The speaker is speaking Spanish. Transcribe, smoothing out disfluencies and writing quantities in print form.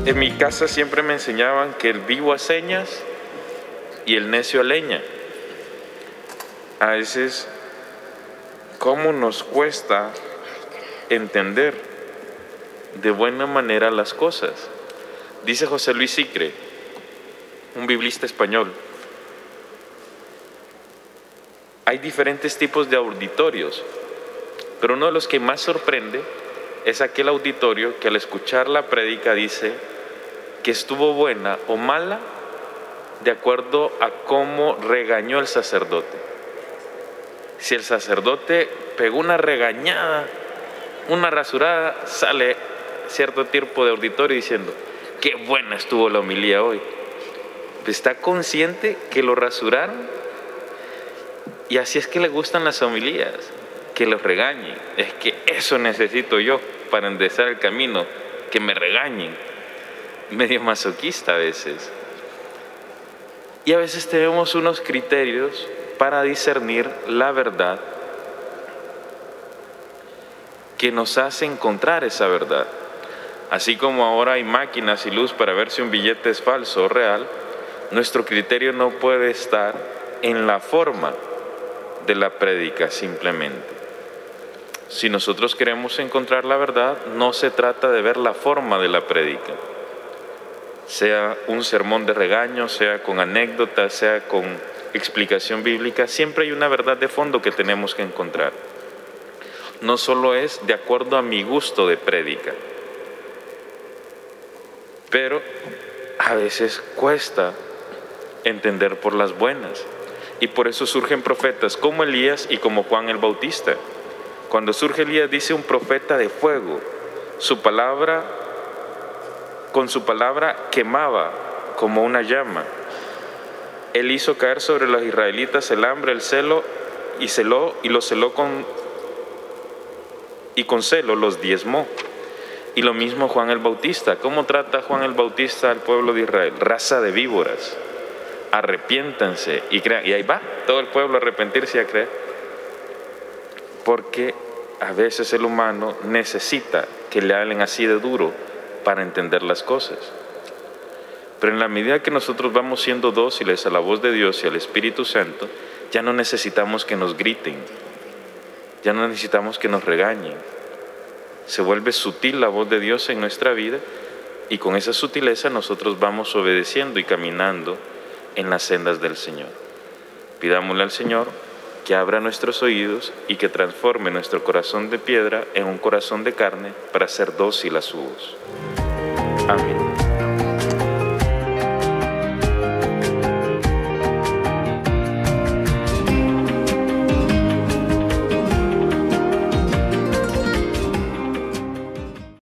En mi casa siempre me enseñaban que el vivo a señas y el necio a leña. A veces, ¿cómo nos cuesta entender de buena manera las cosas? Dice José Luis Sicre, un biblista español, hay diferentes tipos de auditorios, pero uno de los que más sorprende es aquel auditorio que al escuchar la prédica dice que estuvo buena o mala de acuerdo a cómo regañó el sacerdote. Si el sacerdote pegó una regañada, una rasurada, sale cierto tipo de auditorio diciendo, qué buena estuvo la homilía hoy. Está consciente que lo rasuraron, y así es que le gustan las homilías, que los regañen. Es que eso necesito yo para enderezar el camino, que me regañen. Medio masoquista a veces. Y a veces tenemos unos criterios para discernir la verdad que nos hace encontrar esa verdad. Así como ahora hay máquinas y luz para ver si un billete es falso o real, nuestro criterio no puede estar en la forma de la prédica simplemente. Si nosotros queremos encontrar la verdad, no se trata de ver la forma de la prédica, sea un sermón de regaño, sea con anécdotas, sea con explicación bíblica, siempre hay una verdad de fondo que tenemos que encontrar. No solo es de acuerdo a mi gusto de prédica, pero a veces cuesta entender por las buenas, y por eso surgen profetas como Elías y como Juan el Bautista. Cuando surge Elías dice un profeta de fuego, con su palabra quemaba como una llama. Él hizo caer sobre los israelitas el hambre, el celo, y con celo los diezmó. Y lo mismo Juan el Bautista. ¿Cómo trata Juan el Bautista al pueblo de Israel? Raza de víboras, arrepiéntanse y crean. Y ahí va todo el pueblo a arrepentirse y a creer. Porque a veces el humano necesita que le hablen así de duro para entender las cosas. Pero en la medida que nosotros vamos siendo dóciles a la voz de Dios y al Espíritu Santo, ya no necesitamos que nos griten, ya no necesitamos que nos regañen. Se vuelve sutil la voz de Dios en nuestra vida, y con esa sutileza nosotros vamos obedeciendo y caminando en las sendas del Señor. Pidámosle al Señor que abra nuestros oídos y que transforme nuestro corazón de piedra en un corazón de carne para ser dócil a su voz. Amén.